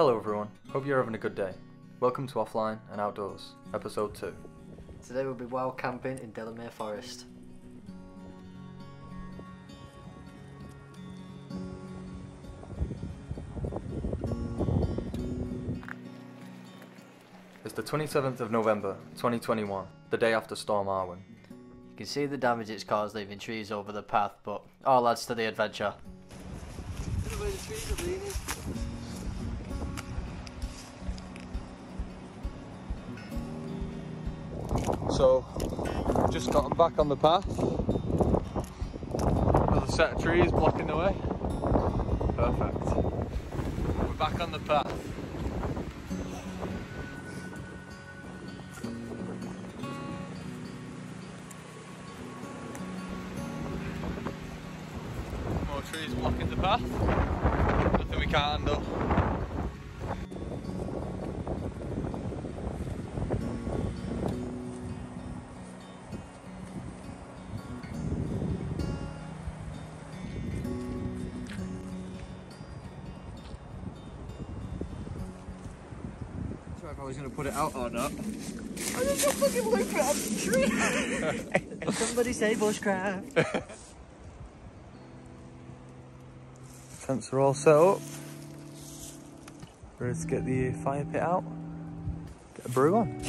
Hello everyone, hope you're having a good day. Welcome to Offline and Outdoors, episode 2. Today we'll be wild camping in Delamere Forest. It's the 27th of November, 2021, the day after Storm Arwen. You can see the damage it's caused leaving trees over the path, but all adds to the adventure. Look where the trees are leaning. So, just gotten back on the path. Another set of trees blocking the way. Perfect. We're back on the path. More trees blocking the path. Nothing we can't handle. If I was going to put it out or not. I just got fucking looked at the tree. Somebody say bushcraft. Tents are all set up. Ready to get the fire pit out. Get a brew on.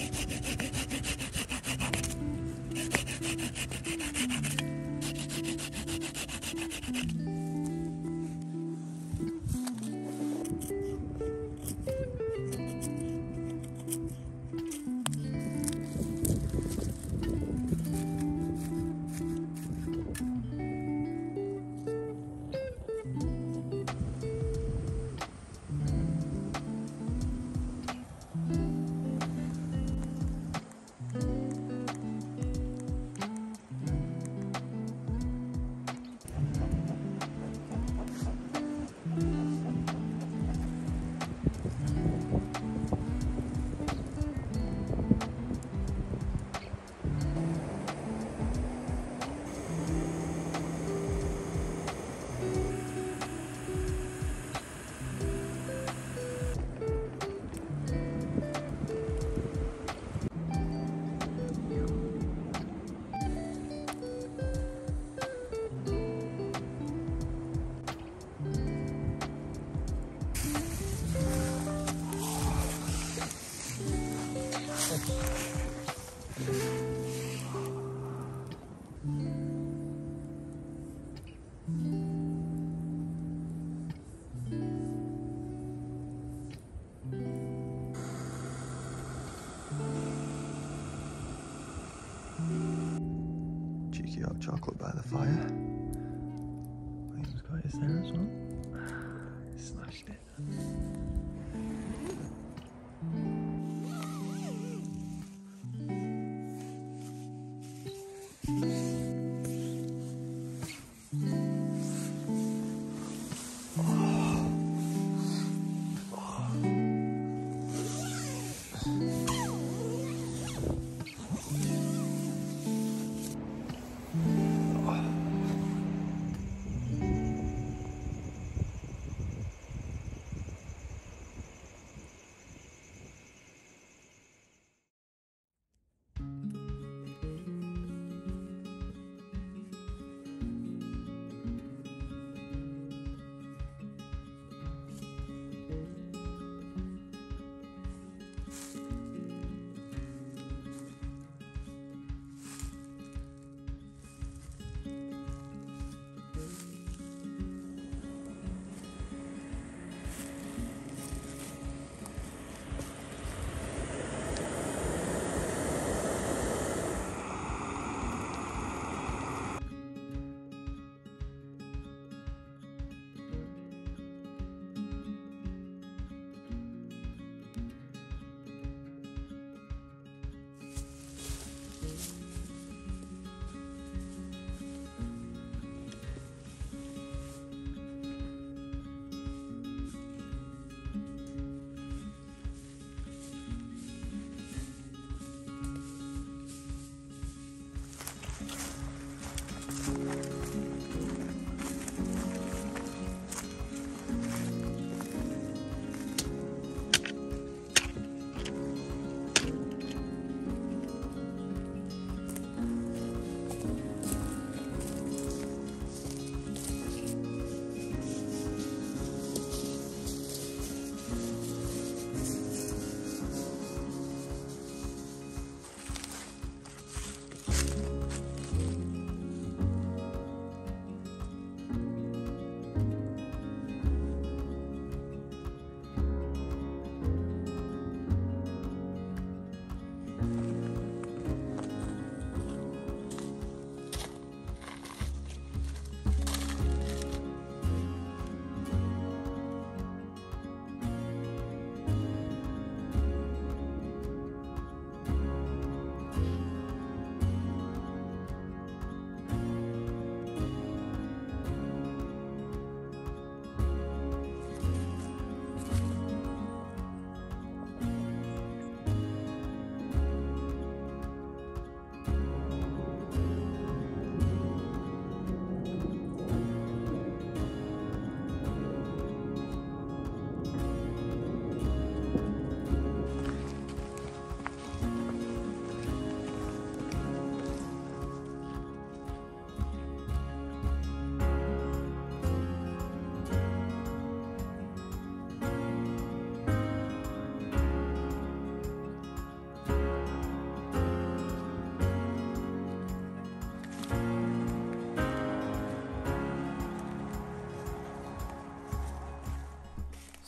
Cheeky hot chocolate by the fire. William's got his there as well. Smashed it.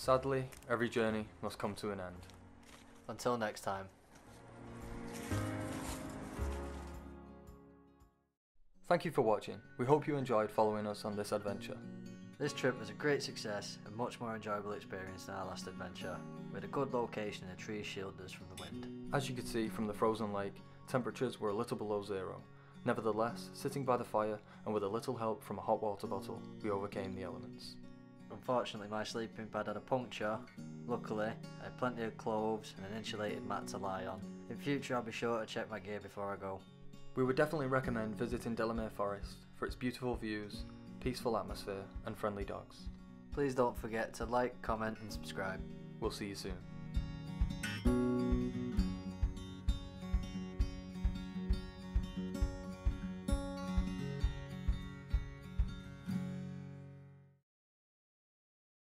Sadly, every journey must come to an end. Until next time. Thank you for watching. We hope you enjoyed following us on this adventure. This trip was a great success and much more enjoyable experience than our last adventure. We had a good location and trees shielded us from the wind. As you could see from the frozen lake, temperatures were a little below zero. Nevertheless, sitting by the fire and with a little help from a hot water bottle, we overcame the elements. Unfortunately, my sleeping pad had a puncture. Luckily, I had plenty of clothes and an insulated mat to lie on. In future, I'll be sure to check my gear before I go. We would definitely recommend visiting Delamere Forest for its beautiful views, peaceful atmosphere and friendly dogs. Please don't forget to like, comment and subscribe. We'll see you soon.